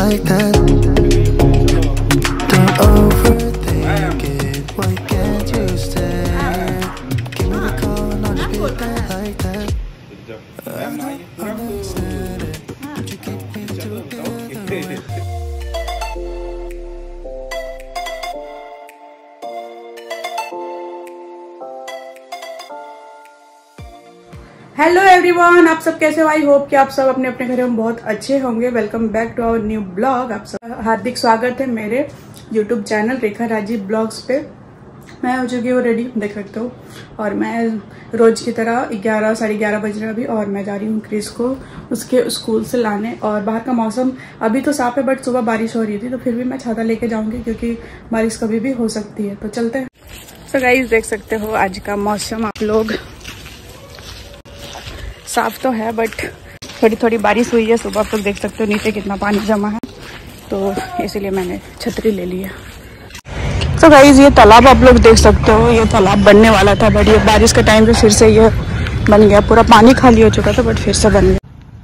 like that. Don't overthink it. Why can't you stay? Give me the call, not just be there like that. I don't understand it, but you keep me together. Hello everyone, आप सब कैसे हो? I hope कि आप सब अपने अपने घरों में बहुत अच्छे होंगे। Welcome back to our new blog. आप सब हार्दिक स्वागत है मेरे YouTube channel Rekha Rajeev blogs पे। मैं हो चुकी हूँ रेडी, देख सकते हो। और मैं रोज की तरह 11 साढ़े 11 बज रहे हैं अभी, और मैं जा रही हूँ क्रिस को उसके स्कूल से लाने। और बाहर का मौसम अभी तो साफ है, बट सुबह बारिश हो रही थी, तो फिर भी मैं छाता लेके जाऊंगी क्योंकि बारिश कभी भी हो सकती है। तो चलते हैं। तो गाइस देख सकते हो आज का मौसम आप लोग, साफ तो है बट थोड़ी थोड़ी बारिश हुई है सुबह। आप लोग देख सकते हो नीचे कितना पानी जमा है, तो इसीलिए मैंने छतरी ले ली है। तो गाइस ये तालाब आप लोग देख सकते हो, ये तालाब बनने वाला था बट ये बारिश के टाइम पे फिर से ये बन गया। पूरा पानी खाली हो चुका था बट फिर से बन गया।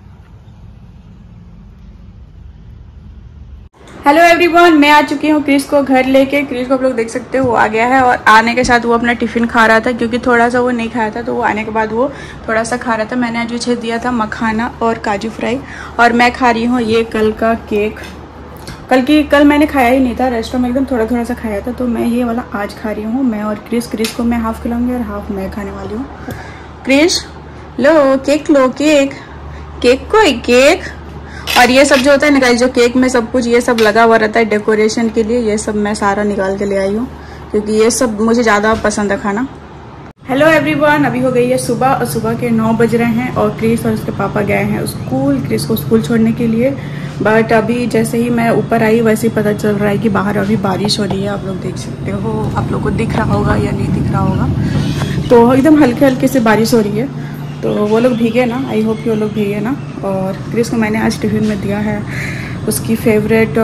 हेलो एवरीवन, मैं आ चुकी हूँ क्रिस को घर लेके। क्रिस को आप लोग देख सकते हो वो आ गया है, और आने के साथ वो अपना टिफिन खा रहा था क्योंकि थोड़ा सा वो नहीं खाया था, तो वो आने के बाद वो थोड़ा सा खा रहा था। मैंने आज उसे दिया था मखाना और काजू फ्राई, और मैं खा रही हूँ ये कल का केक। कल मैंने खाया ही नहीं था, रेस्टोरेंट में एकदम थोड़ा थोड़ा सा खाया था, तो मैं ये वाला आज खा रही हूँ मैं और क्रिस। क्रिस को मैं हाफ खिलाऊंगी और हाफ मैं खाने वाली हूँ। क्रिस लो केक, लो केक, केक को एक केक। और ये सब जो होता है ना गाइस, जो केक में सब कुछ ये सब लगा हुआ रहता है डेकोरेशन के लिए, ये सब मैं सारा निकाल के ले आई हूँ क्योंकि ये सब मुझे ज़्यादा पसंद है खाना। हेलो एवरीवन, अभी हो गई है सुबह, और सुबह के 9 बज रहे हैं, और क्रिस और उसके पापा गए हैं स्कूल, क्रिस को स्कूल छोड़ने के लिए। बट अभी जैसे ही मैं ऊपर आई वैसे ही पता चल रहा है कि बाहर अभी बारिश हो रही है। आप लोग देख सकते हो, आप लोग को दिख रहा होगा या नहीं दिख रहा होगा, तो एकदम हल्के हल्के से बारिश हो रही है। तो वो लोग भीगे ना, आई होप कि वो लोग भीगे ना। और क्रिस को मैंने आज टिफिन में दिया है उसकी फेवरेट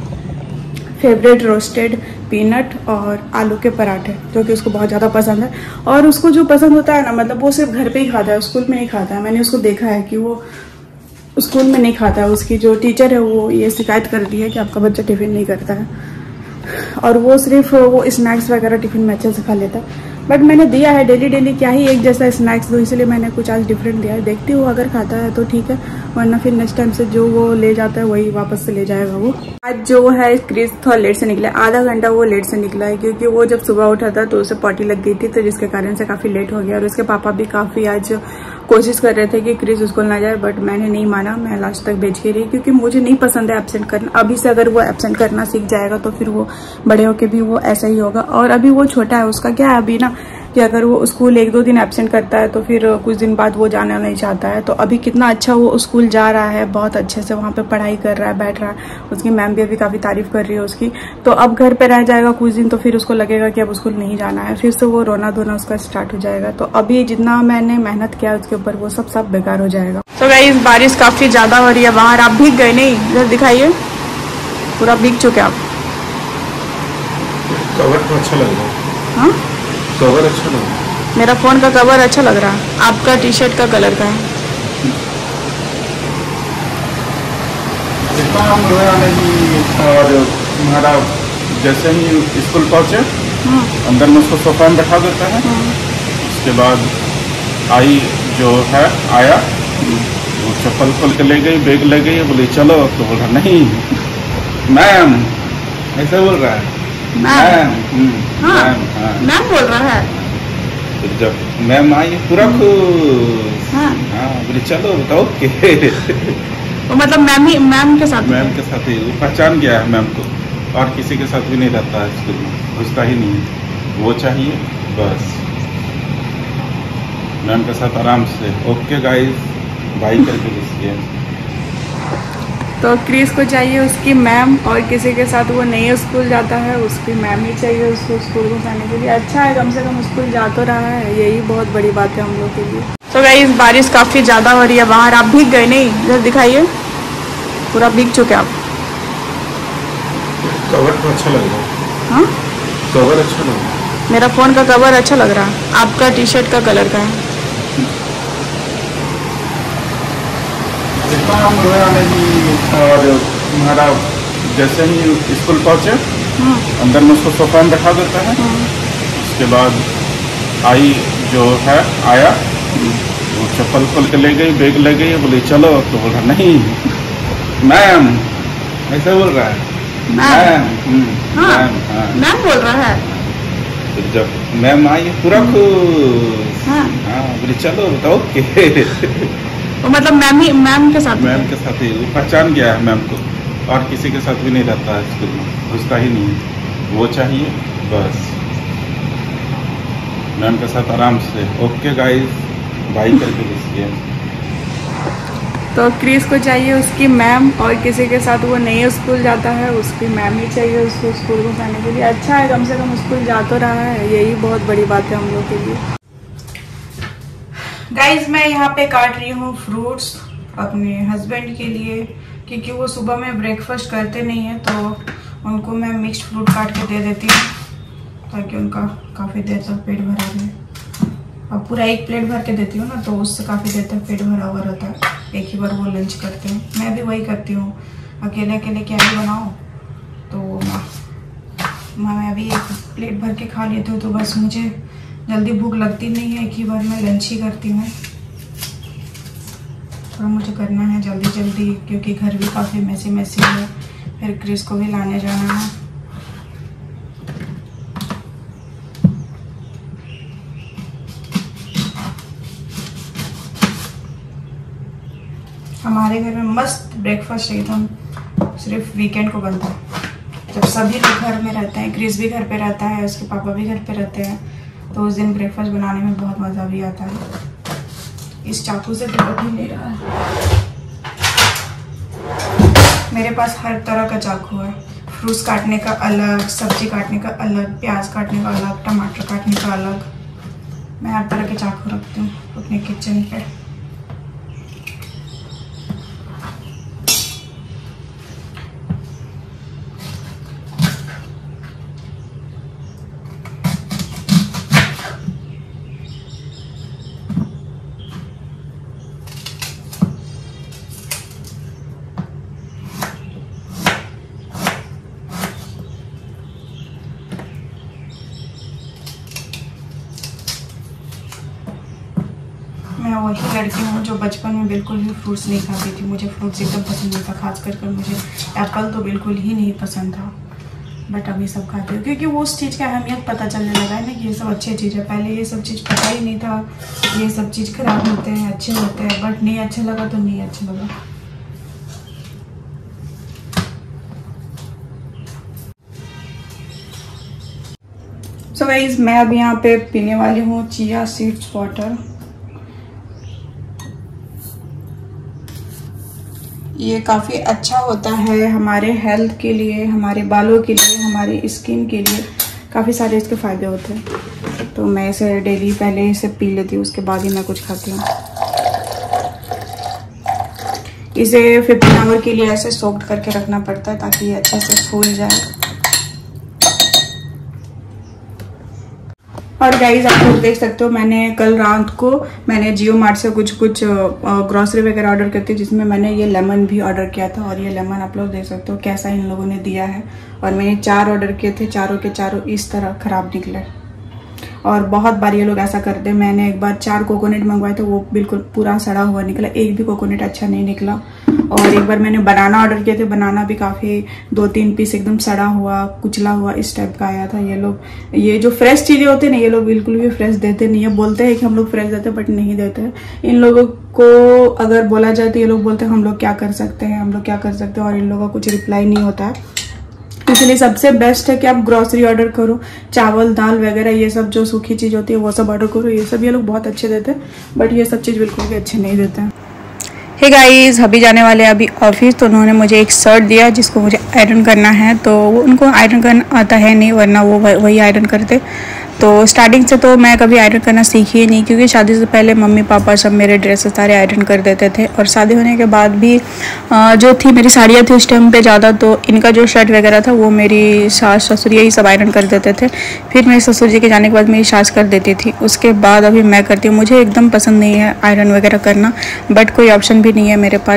रोस्टेड पीनट और आलू के पराठे, जो कि उसको बहुत ज़्यादा पसंद है। और उसको जो पसंद होता है ना, मतलब वो सिर्फ घर पे ही खाता है, स्कूल में नहीं खाता है। मैंने उसको देखा है कि वो स्कूल में नहीं खाता है। उसकी जो टीचर है वो ये शिकायत कर दी है कि आपका बच्चा टिफिन नहीं करता है, और वो सिर्फ वो स्नैक्स वगैरह टिफिन में अच्छे से खा लेता है। बट मैंने दिया है डेली क्या ही एक जैसा स्नैक्स दो, इसलिए मैंने कुछ आज डिफरेंट दिया है। देखती हूँ अगर खाता है तो ठीक है, वरना फिर नेक्स्ट टाइम से जो वो ले जाता है वही वापस से ले जाएगा वो। आज जो है क्रिस थोड़ा लेट से निकला, आधा घंटा वो लेट से निकला है क्योंकि वो जब सुबह उठा था तो उसे पॉटी लग गई थी, तो जिसके कारण से काफी लेट हो गया। और उसके पापा भी काफी आज कोशिश कर रहे थे कि क्रिस स्कूल ना जाए, बट मैंने नहीं माना, मैं लास्ट तक भेज के रही क्योंकि मुझे नहीं पसंद है एब्सेंट करना। अभी से अगर वो एब्सेंट करना सीख जाएगा तो फिर वो बड़े होके भी वो ऐसा ही होगा। और अभी वो छोटा है, उसका क्या है अभी ना कि अगर वो स्कूल 1-2 दिन एब्सेंट करता है तो फिर कुछ दिन बाद वो जाना नहीं चाहता है। तो अभी कितना अच्छा वो स्कूल जा रहा है, बहुत अच्छे से वहाँ पे पढ़ाई कर रहा है, बैठ रहा है। उसकी मैम भी अभी काफी तारीफ कर रही है उसकी। तो अब घर पे रह जाएगा कुछ दिन, तो फिर उसको लगेगा कि अब स्कूल नहीं जाना है, फिर से वो रोना धोना उसका स्टार्ट हो जाएगा। तो अभी जितना मैंने मेहनत किया उसके ऊपर वो सब बेकार हो जाएगा। तो गाइस बारिश काफी ज्यादा हो रही है बाहर। आप भीग गए? नहीं, इधर दिखाइए, पूरा भीग चुके आप। कवर तो अच्छा लग रहा है। हाँ, कवर अच्छा लग रहा है। मेरा फोन का कवर अच्छा लग रहा है, आपका टी शर्ट का कलर का है। और हमारा जैसे ही स्कूल पहुंचे अंदर में उसको सोफा में बैठा देता है। उसके बाद आया वो चप्पल खोल के ले गई, बैग ले गई, बोली चलो, तो बोला नहीं मैम, ऐसा बोल रहा है मैम बोल रहा है। फिर जब मैम आई पूरा खुश, बोले चलो बताओ ओके। वो मतलब मैम के साथ ही वो पहचान गया है मैम को, और किसी के साथ भी नहीं रहता है स्कूल में, उसका ही नहीं है, वो चाहिए बस। मैम के साथ आराम से ओके गाइस बाय करके घुसिए। तो क्रिस को चाहिए उसकी मैम, और किसी के साथ वो नहीं स्कूल जाता है, उसकी मैम ही चाहिए उसको स्कूल को जाने के लिए। अच्छा है कम से कम स्कूल जा तो रहा है, यही बहुत बड़ी बात है हम लोग के लिए। तो गाइस बारिश काफी ज्यादा हो रही है बाहर। आप भीग गए? नहीं, इधर दिखाइए, पूरा भीग चुके आप। कवर तो अच्छा लग रहा है। हाँ, कवर अच्छा लग रहा है। मेरा फोन का कवर अच्छा लग रहा है, आपका टी शर्ट का कलर का है। और तुम्हारा जैसे ही स्कूल पहुँचे अंदर में उसको सोफा में बैठा देता है। उसके बाद आया वो चप्पल खोल के ले गई, बैग ले गई, बोली चलो, तो बोल रहा नहीं मैम, ऐसे बोल रहा है मैम बोल रहा है। तो जब मैम आई पूरा खुश, बोली चलो बताओ ओके। तो मतलब मैम के साथ ही वो पहचान गया है मैम को, और किसी के साथ भी नहीं रहता है स्कूल में, घुसता ही नहीं, वो चाहिए बस। मैम के साथ आराम से ओके गाइस बाई करके घुस गया। तो क्रिस को चाहिए उसकी मैम, और किसी के साथ वो नहीं स्कूल जाता है, उसकी मैम ही चाहिए उसको स्कूल को जाने के लिए। अच्छा है, कम से कम स्कूल जा तो रहा है, यही बहुत बड़ी बात है हम लोग के लिए। गाइज मैं यहाँ पे काट रही हूँ फ्रूट्स अपने हस्बैंड के लिए, क्योंकि वो सुबह में ब्रेकफास्ट करते नहीं है, तो उनको मैं मिक्स्ड फ्रूट काट के दे देती हूँ ताकि उनका काफ़ी देर तक पेट भरा रहे। अब पूरा एक प्लेट भर के देती हूँ ना, तो उससे काफ़ी देर तक पेट भरा हुआ रहता है। एक ही बार वो लंच करते हैं, मैं भी वही करती हूँ, अकेले अकेले क्या ही बनाऊँ, तो मैं भी एक प्लेट भर के खा लेती हूँ। तो बस मुझे जल्दी भूख लगती नहीं है, एक ही बार मैं लंच ही करती हूँ। थोड़ा मुझे करना है जल्दी जल्दी, क्योंकि घर भी काफ़ी मैसी है, फिर क्रिस को भी लाने जाना है। हमारे घर में मस्त ब्रेकफास्ट एकदम सिर्फ वीकेंड को बनता है, जब सभी लोग घर में रहते हैं। क्रिस भी घर पे रहता है, उसके पापा भी घर पे रहते हैं, तो उस दिन ब्रेकफास्ट बनाने में बहुत मज़ा भी आता है। इस चाकू से तो कट ही नहीं रहा है। मेरे पास हर तरह का चाकू है, फ्रूट्स काटने का अलग, सब्जी काटने का अलग, प्याज काटने का अलग, टमाटर काटने का अलग। मैं हर तरह के चाकू रखती हूँ अपने किचन पे। मैं वही लड़की हूँ जो बचपन में बिल्कुल भी फ्रूट्स नहीं खाती थी। मुझे फ्रूट्स एकदम पसंद नहीं था, खास कर मुझे एप्पल तो बिल्कुल ही नहीं पसंद था। बट अभी सब खाती हूँ, क्योंकि वो उस चीज़ का अहमियत पता चलने लगा है ना कि ये सब अच्छी चीज़ है। पहले ये सब चीज़ पता ही नहीं था, ये सब चीज़ खराब होते हैं, अच्छे होते हैं, बट नहीं अच्छा लगा तो नहीं अच्छा लगा। सो गाइस मैं अब यहाँ पे पीने वाली हूँ चिया सीड्स वाटर। ये काफ़ी अच्छा होता है हमारे हेल्थ के लिए, हमारे बालों के लिए, हमारी स्किन के लिए, काफ़ी सारे इसके फ़ायदे होते हैं। तो मैं इसे डेली पहले इसे पी लेती हूँ, उसके बाद ही मैं कुछ खाती हूँ। इसे 15 आवर के लिए ऐसे सोक्ड करके रखना पड़ता है ताकि ये अच्छे से फूल जाए। और गाइज आप लोग देख सकते हो, मैंने कल रात को मैंने जियो मार्ट से कुछ ग्रॉसरी वगैरह ऑर्डर करती, जिसमें मैंने ये लेमन भी ऑर्डर किया था। और ये लेमन आप लोग देख सकते हो कैसा इन लोगों ने दिया है। और मैंने 4 ऑर्डर किए थे, चारों के चारों इस तरह ख़राब निकले। और बहुत बार ये लोग ऐसा करते हैं। मैंने एक बार 4 कोकोनट मंगवाए थे, वो बिल्कुल पूरा सड़ा हुआ निकला, एक भी कोकोनट अच्छा नहीं निकला। और एक बार मैंने बनाना ऑर्डर किए थे, बनाना भी काफ़ी 2-3 पीस एकदम सड़ा हुआ, कुचला हुआ इस टाइप का आया था। ये लोग, ये जो फ्रेश चीज़ें होती है ना, ये लोग बिल्कुल भी फ्रेश देते नहीं है। बोलते हैं कि हम लोग फ्रेश देते हैं, बट नहीं देते हैं। इन लोगों को अगर बोला जाए तो ये लोग बोलते हैं हम लोग क्या कर सकते हैं, हम लोग क्या कर सकते हैं, और इन लोगों का कुछ रिप्लाई नहीं होता है। इसलिए सबसे बेस्ट है कि आप ग्रॉसरी ऑर्डर करो, चावल दाल वगैरह ये सब जो सूखी चीज़ होती है वो सब ऑर्डर करो। ये सब ये लोग बहुत अच्छे देते हैं, बट ये सब चीज़ बिल्कुल भी अच्छे नहीं देते हैं। हे गाइस, अभी जाने वाले हैं अभी ऑफिस, तो उन्होंने मुझे एक शर्ट दिया जिसको मुझे आयरन करना है। तो उनको आयरन करना आता है नहीं, वरना वो वही आयरन करते। तो स्टार्टिंग से तो मैं कभी आयरन करना सीखी ही नहीं, क्योंकि शादी से पहले मम्मी पापा सब मेरे ड्रेसेस सारे आयरन कर देते थे। और शादी होने के बाद भी जो थी मेरी साड़ियाँ थी उस टाइम पे ज़्यादा, तो इनका जो शर्ट वगैरह था वो मेरी सास ससुर यही सब आयरन कर देते थे। फिर मेरे ससुर जी के जाने के बाद मेरी सास कर देती थी, उसके बाद अभी मैं करती हूँ। मुझे एकदम पसंद नहीं है आयरन वगैरह करना, बट कोई ऑप्शन भी नहीं है मेरे पास।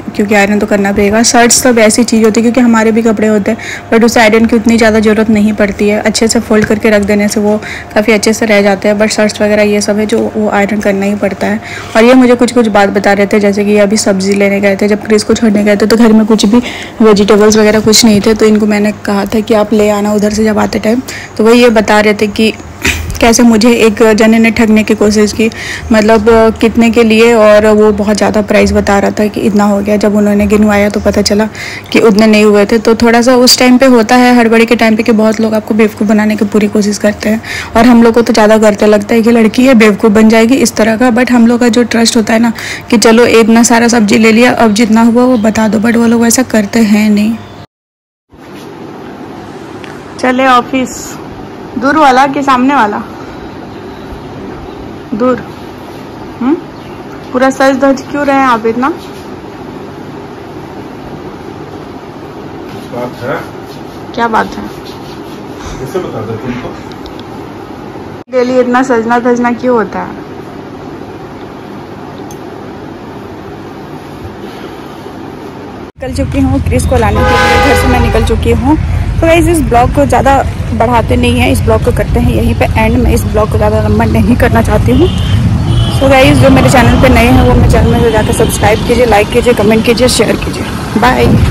क्योंकि आयरन तो करना पड़ेगा। शर्ट्स सब ऐसी चीज़ होती है क्योंकि हमारे भी कपड़े होते हैं बट उसे आयरन की उतनी ज़्यादा ज़रूरत नहीं पड़ती है, अच्छे से फोल्ड करके रख देने से वो काफ़ी अच्छे से रह जाते हैं। बट शर्ट्स वगैरह ये सब है जो वो आयरन करना ही पड़ता है। और ये मुझे कुछ बात बता रहे थे, जैसे कि अभी सब्ज़ी लेने गए थे, जब क्रिस को छोड़ने गए थे तो घर में कुछ भी वेजिटेबल्स वगैरह कुछ नहीं थे, तो इनको मैंने कहा था कि आप ले आना उधर से जब आते टाइम। तो वो ये बता रहे थे कि कैसे मुझे एक जने ने ठगने की कोशिश की, मतलब कितने के लिए, और वो बहुत ज़्यादा प्राइस बता रहा था कि इतना हो गया। जब उन्होंने गिनवाया तो पता चला कि उतने नहीं हुए थे। तो थोड़ा सा उस टाइम पे होता है हड़बड़ी के टाइम पे कि बहुत लोग आपको बेवकूफ़ बनाने की पूरी कोशिश करते हैं, और हम लोग को तो ज़्यादा करते लगता है कि लड़की है बेवकूफ़ बन जाएगी इस तरह का। बट हम लोग का जो ट्रस्ट होता है ना कि चलो इतना सारा सब्जी ले लिया, अब जितना हुआ वो बता दो, बट वो लोग वैसा करते हैं नहीं। चले ऑफिस, दूर वाला कि सामने वाला? दूर। पूरा सज धज क्यों रहे हैं आप इतना? बात है। क्या बात है? कैसे बता दे तुमको? डेली इतना सजना धजना क्यों होता है? निकल चुकी हूँ क्रिस को लाने के लिए, घर से मैं निकल चुकी हूँ। तो गाइस इस ब्लॉग को ज़्यादा बढ़ाते नहीं हैं, इस ब्लॉग को करते हैं यहीं पे एंड। मैं इस ब्लॉग को ज़्यादा लंबा नहीं करना चाहती हूँ। सो गाइस जो मेरे चैनल पे नए हैं वो मेरे चैनल में जाकर सब्सक्राइब कीजिए, लाइक कीजिए, कमेंट कीजिए, शेयर कीजिए। बाय।